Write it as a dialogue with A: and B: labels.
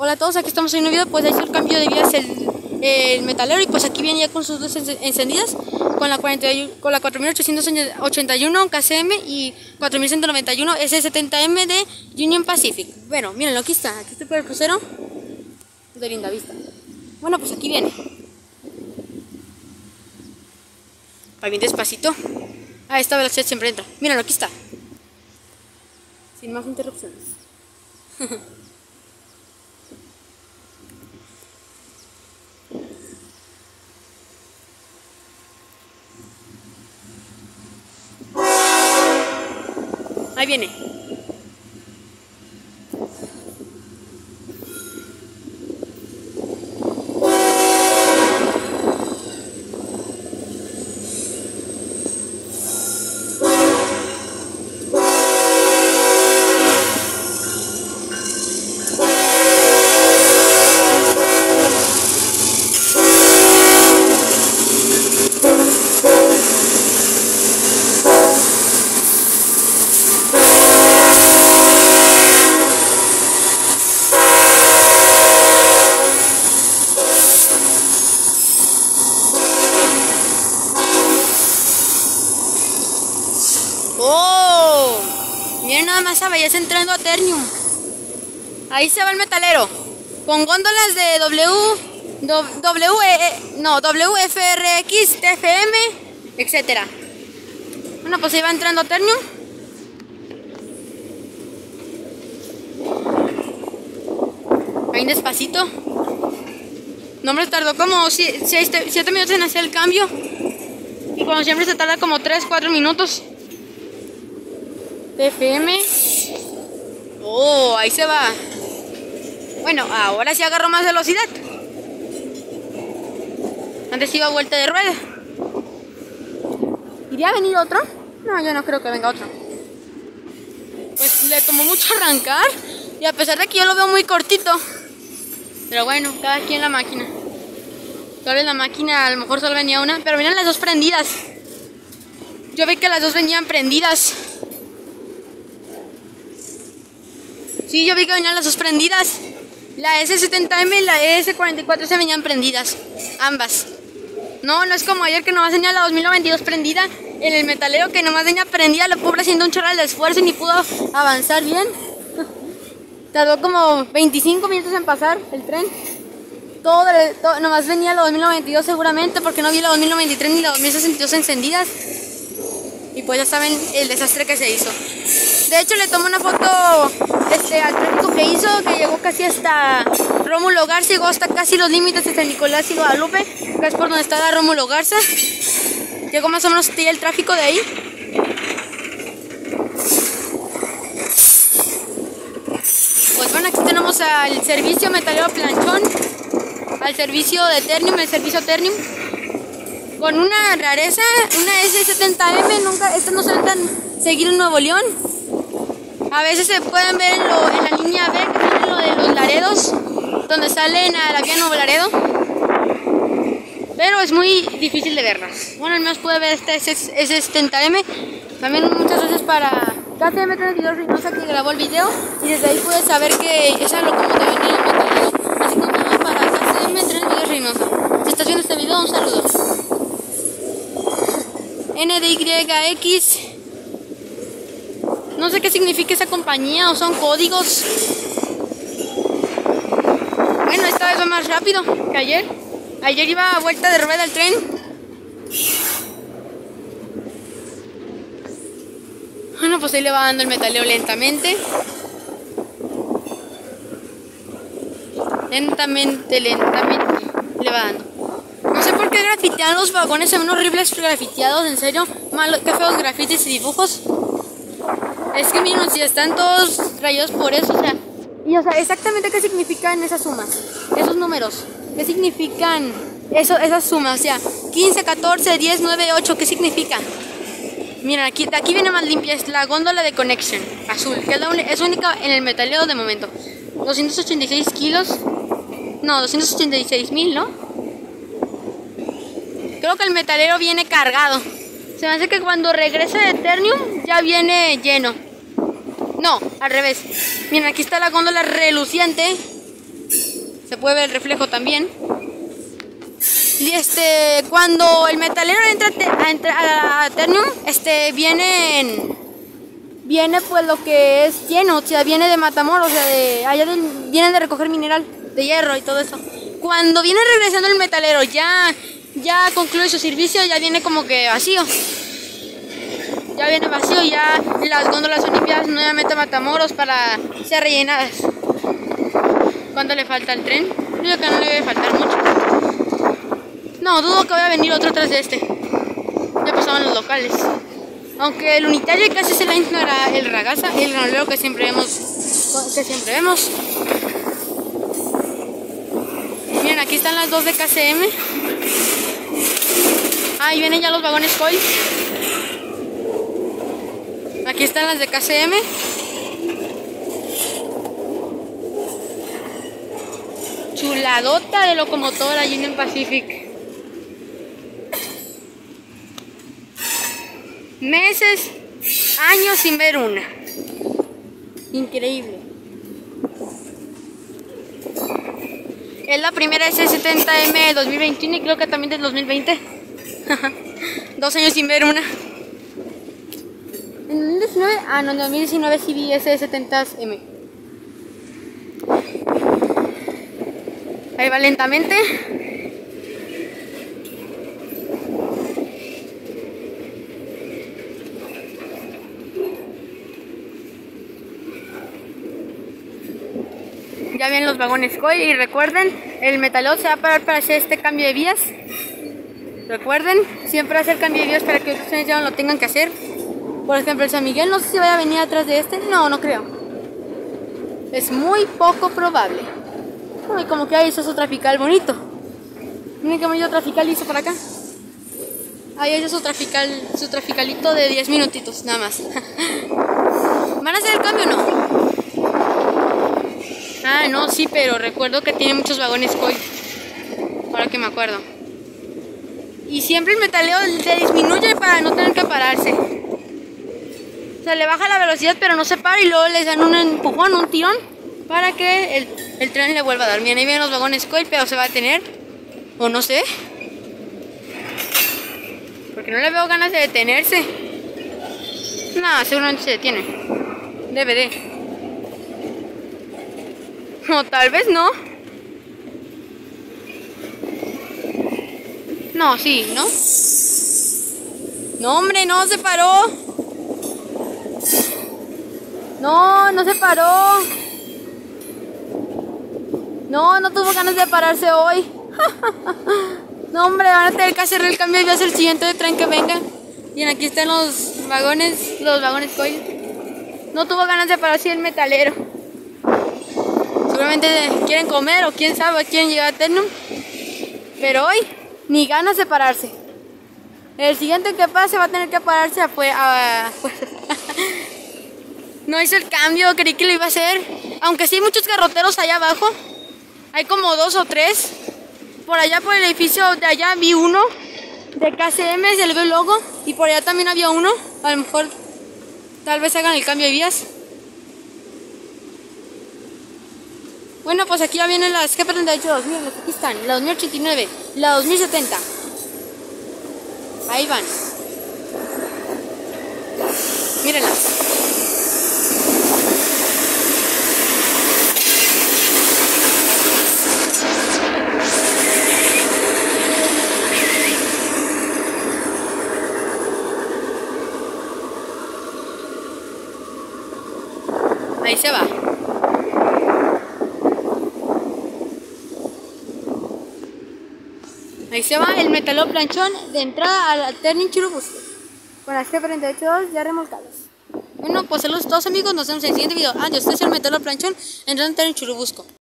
A: Hola a todos, aquí estamos en un video. Pues ahí hizo el cambio de vías el metalero. Y pues aquí viene ya con sus luces encendidas, con la 4881 KCM y 4191 S70M de Union Pacific. Bueno, mírenlo, aquí está por el crucero de linda vista. Bueno, pues aquí viene. Va bien despacito. A esta velocidad siempre entra. Mírenlo, aquí está. Sin más interrupciones. Ahí viene. ¡Oh! Miren nada más a Belleza entrando a Ternium. Ahí se va el metalero. Con góndolas de WFRX, TFM, etcétera. Bueno, pues ahí va entrando a Ternium. Ahí despacito. No me tardó como 7 minutos en hacer el cambio. Y como siempre se tarda como 3-4 minutos. TFM. Oh, ahí se va. Bueno, ahora sí agarró más velocidad. Antes iba a vuelta de rueda. ¿Iría a venir otro? No, yo no creo que venga otro. Pues le tomó mucho arrancar. Y a pesar de que yo lo veo muy cortito. Pero bueno, cada quien la máquina. Tal vez la máquina a lo mejor solo venía una. Pero miren las dos prendidas. Yo vi que las dos venían prendidas. Sí, yo vi que venían las dos prendidas. La S70M y la S44 se venían prendidas. Ambas. No es como ayer que nomás tenía la 2092 prendida. En el metalero que nomás tenía prendida. La pobre haciendo un chorro de esfuerzo y ni pudo avanzar bien. Tardó como 25 minutos en pasar el tren. Todo nomás venía la 2092 seguramente, porque no vi la 2093 ni la 2062 encendidas. Y pues ya saben el desastre que se hizo. De hecho le tomé una foto al tráfico que hizo, que llegó casi hasta Rómulo Garza, llegó hasta casi los límites de San Nicolás y Guadalupe, que es por donde está Rómulo Garza. Llegó más o menos hasta el tráfico de ahí. Pues bueno, aquí tenemos al servicio metalero Planchón, al servicio de Ternium, el servicio Ternium. Con una rareza, una S70M, estas no se ven tan seguido en Nuevo León. A veces se pueden ver en la línea B, que son en lo de los Laredos, donde salen a la vía Nuevo Laredo. Pero es muy difícil de verlas. Bueno, al menos puede ver esta S70M. También muchas veces para KCM 32 Reynosa, que grabó el video. Y desde ahí puedes saber que esa locomotora viene en el metalero. Así que todo para KCM 32 Reynosa. Si estás viendo este video, un saludo. NDYX. No sé qué significa esa compañía o son códigos. Bueno, esta vez va más rápido que ayer. Ayer iba a vuelta de rueda el tren. Bueno, pues ahí le va dando el metalero lentamente. Lentamente le va dando. No sé por qué grafitean los vagones, se ven horribles grafiteados, en serio. Qué feos grafitis y dibujos. Es que miren, si están todos rayados por eso, o sea, exactamente qué significan esas sumas, esos números, qué significan esas sumas, o sea, 15, 14, 10, 9, 8, ¿qué significa? Miren, aquí viene más limpia, es la góndola de Connection, azul, que es única en el metalero de momento. 286 kilos, no, 286,000, ¿no? Creo que el metalero viene cargado. Se me hace que cuando regrese de Ternium ya viene lleno. No, al revés. Miren, aquí está la góndola reluciente. Se puede ver el reflejo también. Y cuando el metalero entra a Ternium, viene pues lo que es lleno, o sea, viene de Matamoros, o sea, vienen de recoger mineral de hierro y todo eso. Cuando viene regresando el metalero, ya concluye su servicio, ya viene como que vacío. Ya viene vacío, ya las góndolas son limpiadas nuevamente a Matamoros para ser rellenadas. ¿Cuánto le falta al tren? Yo creo que no le debe faltar mucho. No, dudo que vaya a venir otro atrás de este. Ya pasaban los locales. Aunque el unitario de KCS Lines no era el Ragasa, el granulero que siempre vemos. Miren, aquí están las dos de KCM. Ah, y vienen ya los vagones Coil. Aquí están las de KCM. Chuladota de locomotora Union Pacific. Meses, años sin ver una. Increíble. Es la primera S70M de 2021 y creo que también del 2020. 2 años sin ver una. En 2019, no, en 2019 sí vi S70M. Ahí va lentamente. Ya vienen los vagones Coil y recuerden, el metalero se va a parar para hacer este cambio de vías. Recuerden, siempre hacer cambio de vías para que ustedes ya no lo tengan que hacer. Por ejemplo, el San Miguel, no sé si vaya a venir atrás de este. No, no creo. Es muy poco probable. Ay, como que ahí hizo su trafical bonito. Miren qué bonito trafical hizo para acá. Ahí hizo su traficalito de 10 minutitos, nada más. ¿Van a hacer el cambio o no? Ah, no, sí, pero recuerdo que tiene muchos vagones Coil. Ahora que me acuerdo. Y siempre el metalero le disminuye para no tener que pararse. O sea, le baja la velocidad pero no se para y luego les dan un empujón, un tirón para que el tren le vuelva a dar. Bien, ahí vienen los vagones Coil, pero se va a detener. O no sé. Porque no le veo ganas de detenerse. No, seguramente se detiene. Debe de. O tal vez no. No, sí, ¿no? No, hombre, no se paró. No, no se paró. No, no tuvo ganas de pararse hoy. No, hombre, van a tener que hacer el cambio y va a ser el siguiente tren que venga. Bien, aquí están los vagones Coil. No tuvo ganas de pararse el metalero. Seguramente quieren comer o quién sabe, quieren llegar a Ternium. Pero hoy, ni ganas de pararse. El siguiente que pase va a tener que pararse No hizo el cambio, creí que lo iba a hacer. Aunque sí hay muchos garroteros allá abajo. Hay como 2 o 3. Por allá por el edificio de allá vi uno. De KCM, se le ve el logo. Y por allá también había uno. A lo mejor tal vez hagan el cambio de vías. Bueno, pues aquí ya vienen las G38-2000, aquí están, la 2089, la 2070. Ahí van. Mírenlas. Ahí se va. Ahí se va el metalero planchón de entrada al Ternium Churubusco. Con las G48 ya remolcadas. Bueno, pues saludos a todos amigos, nos vemos en el siguiente video. Adiós, este es el metalero planchón entrando al Ternium Churubusco.